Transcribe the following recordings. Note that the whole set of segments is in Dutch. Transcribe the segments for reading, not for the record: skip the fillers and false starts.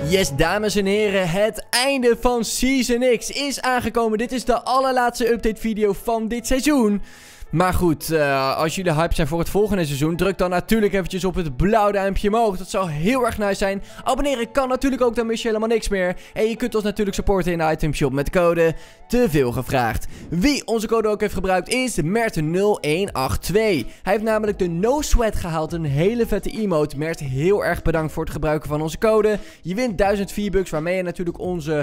Yes, dames en heren, het einde van Season X is aangekomen. Dit is de allerlaatste update video van dit seizoen. Maar goed, als jullie hype zijn voor het volgende seizoen, druk dan natuurlijk eventjes op het blauwe duimpje omhoog. Dat zou heel erg nice zijn. Abonneren kan natuurlijk ook, dan mis je helemaal niks meer. En je kunt ons natuurlijk supporten in de itemshop met de code TEVEELGEVRAAGD. Wie onze code ook heeft gebruikt is Mert0182. Hij heeft namelijk de No Sweat gehaald, een hele vette emote. Mert, heel erg bedankt voor het gebruiken van onze code. Je wint 1000 V-Bucks, waarmee je natuurlijk onze,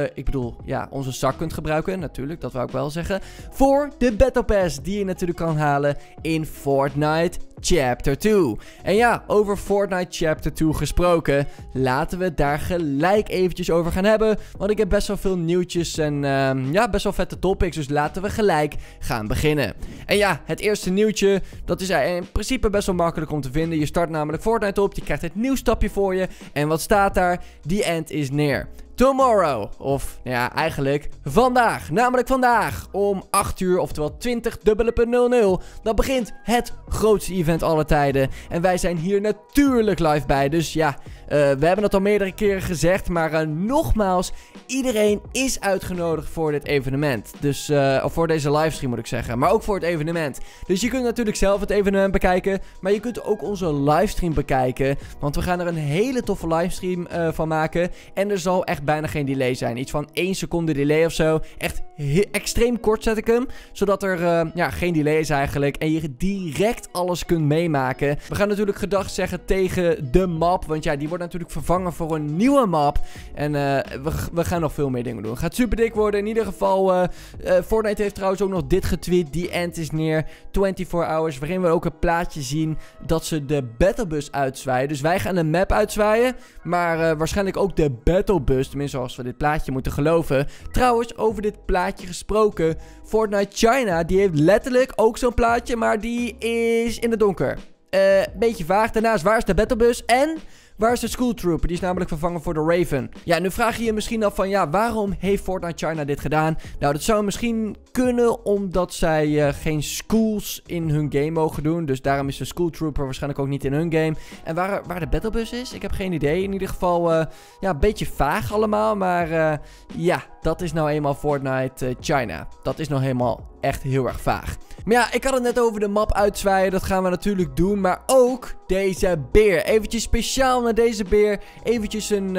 onze zak kunt gebruiken. Natuurlijk, dat wou ik wel zeggen. Voor de Battle Pass, die je natuurlijk kan halen in Fortnite Chapter 2. En ja, over Fortnite Chapter 2 gesproken, laten we het daar gelijk eventjes over gaan hebben. Want ik heb best wel veel nieuwtjes en best wel vette topics. Dus laten we gelijk gaan beginnen. En ja, het eerste nieuwtje, dat is in principe best wel makkelijk om te vinden. Je start namelijk Fortnite op, je krijgt het nieuwstapje voor je. En wat staat daar? The end is near. Tomorrow, of ja, eigenlijk vandaag, namelijk vandaag om 8 uur, oftewel 20:00, dan begint het grootste event aller tijden. En wij zijn hier natuurlijk live bij, dus ja, we hebben het al meerdere keren gezegd, maar nogmaals, iedereen is uitgenodigd voor dit evenement. Dus, of voor deze livestream moet ik zeggen, maar ook voor het evenement. Dus je kunt natuurlijk zelf het evenement bekijken, maar je kunt ook onze livestream bekijken, want we gaan er een hele toffe livestream van maken. En er zal echt bijna geen delay zijn. Iets van 1 seconde delay of zo. Echt extreem kort zet ik hem. Zodat er geen delay is eigenlijk. En je direct alles kunt meemaken. We gaan natuurlijk gedag zeggen tegen de map. Want ja, die wordt natuurlijk vervangen voor een nieuwe map. En we gaan nog veel meer dingen doen. Het gaat super dik worden. In ieder geval, Fortnite heeft trouwens ook nog dit getweet. The end is near. 24 hours. Waarin we ook een plaatje zien dat ze de battlebus uitzwaaien. Dus wij gaan de map uitzwaaien. Maar waarschijnlijk ook de battlebus. Tenminste, als we dit plaatje moeten geloven. Trouwens, over dit plaatje gesproken. Fortnite China, die heeft letterlijk ook zo'n plaatje. Maar die is in het donker. Beetje vaag. Daarnaast, waar is de battlebus? En waar is de School Trooper? Die is namelijk vervangen voor de Raven. Ja, nu vraag je je misschien af van, ja, waarom heeft Fortnite China dit gedaan? Nou, dat zou misschien kunnen omdat zij geen schools in hun game mogen doen. Dus daarom is de School Trooper waarschijnlijk ook niet in hun game. En waar de battlebus is? Ik heb geen idee. In ieder geval, een beetje vaag allemaal. Maar ja, dat is nou eenmaal Fortnite China. Dat is nou helemaal echt heel erg vaag. Maar ja, ik had het net over de map uitzwaaien. Dat gaan we natuurlijk doen. Maar ook deze beer. Eventjes speciaal naar deze beer. Eventjes een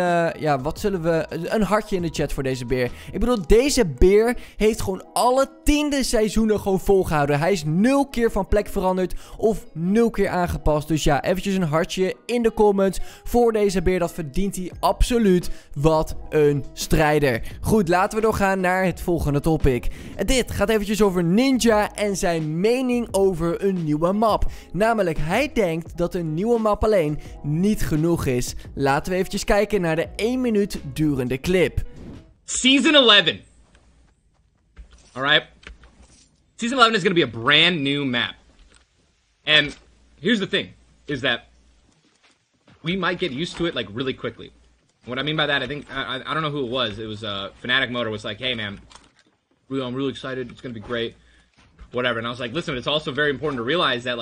hartje in de chat voor deze beer. Ik bedoel, deze beer heeft gewoon alle 10e seizoenen gewoon volgehouden. Hij is 0 keer van plek veranderd of 0 keer aangepast. Dus ja, eventjes een hartje in de comments voor deze beer. Dat verdient hij absoluut. Wat een strijder. Goed, laten we doorgaan naar het volgende topic. En dit gaat eventjes over Ninja en zijn mening over een nieuwe map. Namelijk, hij denkt dat een nieuwe map alleen niet genoeg is. Laten we eventjes kijken naar de 1 minuut durende clip. Season 11. Alright? Season 11 is going to be a brand new map. And here's the thing, is that we might get used to it like really quickly. What I mean by that, I think, I don't know who it was. It was Fnatic Motor was like, hey man, I'm really excited, it's going to be great. Whatever. And I was like, listen, it's also very important to realize that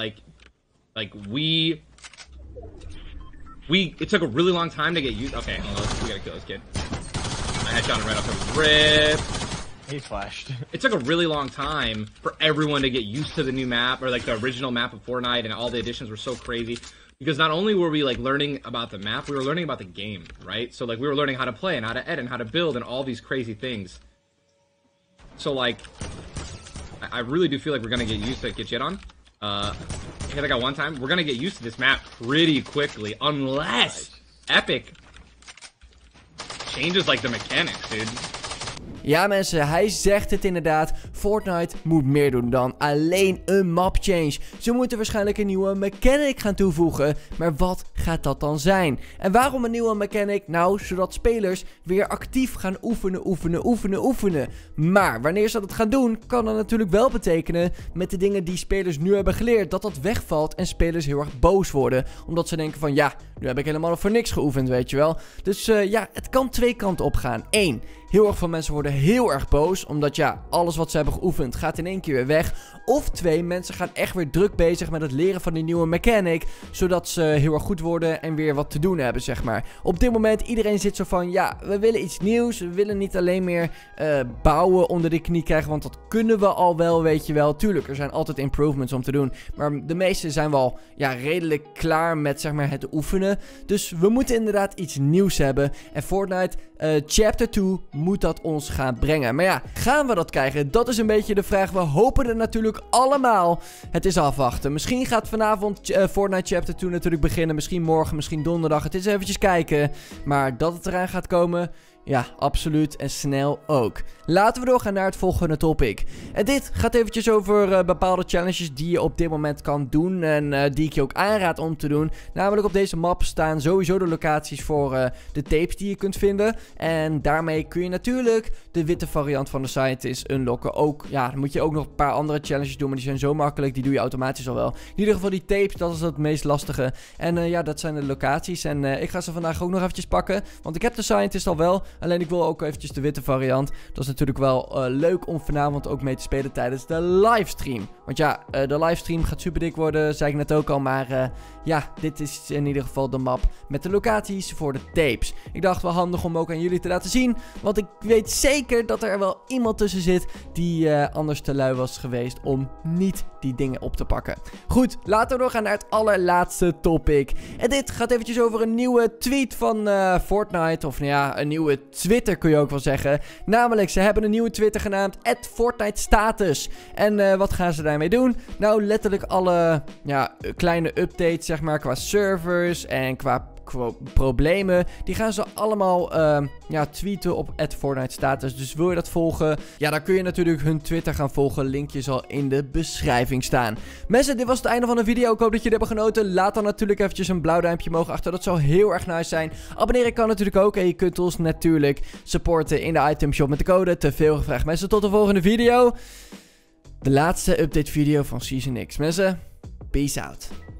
it took a really long time to get used. Okay, we gotta kill this kid. I headshot him right off the rip. He flashed. It took a really long time for everyone to get used to the new map, or like the original map of Fortnite, and all the additions were so crazy. Because not only were we like learning about the map, we were learning about the game, right? So like we were learning how to play and how to edit and how to build and all these crazy things. So like, I really do feel like we're gonna get used to Get Jet on. Because I got one time, we're gonna get used to this map pretty quickly, unless Epic changes like the mechanics, dude. Ja mensen, hij zegt het inderdaad. Fortnite moet meer doen dan alleen een map change. Ze moeten waarschijnlijk een nieuwe mechanic gaan toevoegen. Maar wat gaat dat dan zijn? En waarom een nieuwe mechanic? Nou, zodat spelers weer actief gaan oefenen. Maar wanneer ze dat gaan doen, kan dat natuurlijk wel betekenen met de dingen die spelers nu hebben geleerd, dat dat wegvalt en spelers heel erg boos worden. Omdat ze denken van ja, nu heb ik helemaal voor niks geoefend, weet je wel. Dus ja, het kan twee kanten op gaan. 1. Heel erg veel mensen worden heel erg boos, omdat ja, alles wat ze hebben geoefend gaat in één keer weer weg. Of 2, mensen gaan echt weer druk bezig met het leren van die nieuwe mechanic, zodat ze heel erg goed worden en weer wat te doen hebben, zeg maar. Op dit moment, iedereen zit zo van, ja, we willen iets nieuws. We willen niet alleen meer bouwen onder de knie krijgen, want dat kunnen we al wel, weet je wel. Tuurlijk, er zijn altijd improvements om te doen, maar de meeste zijn wel, ja, redelijk klaar met, zeg maar, het oefenen. Dus we moeten inderdaad iets nieuws hebben. En Fortnite Chapter 2 moet dat ons gaan brengen. Maar ja, gaan we dat krijgen? Dat is een beetje de vraag. We hopen er natuurlijk allemaal. Het is afwachten. Misschien gaat vanavond Fortnite Chapter 2 natuurlijk beginnen. Misschien morgen, misschien donderdag. Het is eventjes kijken. Maar dat het eraan gaat komen... Ja, absoluut. En snel ook. Laten we doorgaan naar het volgende topic. En dit gaat eventjes over bepaalde challenges die je op dit moment kan doen. En die ik je ook aanraad om te doen. Namelijk op deze map staan sowieso de locaties voor de tapes die je kunt vinden. En daarmee kun je natuurlijk de witte variant van de Scientist unlocken. Ook, ja, dan moet je ook nog een paar andere challenges doen. Maar die zijn zo makkelijk. Die doe je automatisch al wel. In ieder geval die tapes, dat is het meest lastige. En ja, dat zijn de locaties. En ik ga ze vandaag ook nog eventjes pakken. Want ik heb de Scientist al wel. Alleen ik wil ook eventjes de witte variant. Dat is natuurlijk wel leuk om vanavond ook mee te spelen tijdens de livestream. Want ja, de livestream gaat super dik worden, zei ik net ook al. Maar ja, dit is in ieder geval de map met de locaties voor de tapes. Ik dacht wel handig om ook aan jullie te laten zien. Want ik weet zeker dat er wel iemand tussen zit die anders te lui was geweest om niet die dingen op te pakken. Goed, laten we doorgaan naar het allerlaatste topic. En dit gaat eventjes over een nieuwe tweet van Fortnite. Of nou ja, een nieuwe Twitter kun je ook wel zeggen. Namelijk, ze hebben een nieuwe Twitter genaamd @FortniteStatus. En wat gaan ze daarmee doen? Nou, letterlijk alle kleine updates, zeg maar, qua servers en qua problemen, die gaan ze allemaal tweeten op @FortniteStatus. Dus wil je dat volgen, ja, dan kun je natuurlijk hun Twitter gaan volgen. Linkje zal in de beschrijving staan. Mensen, dit was het einde van de video. Ik hoop dat jullie hebben genoten. Laat dan natuurlijk eventjes een blauw duimpje omhoog achter. Dat zou heel erg nice zijn. Abonneren kan natuurlijk ook. En je kunt ons natuurlijk supporten in de itemshop met de code TeVeelGevraagd. Mensen, tot de volgende video. De laatste update video van Season X. Mensen, peace out.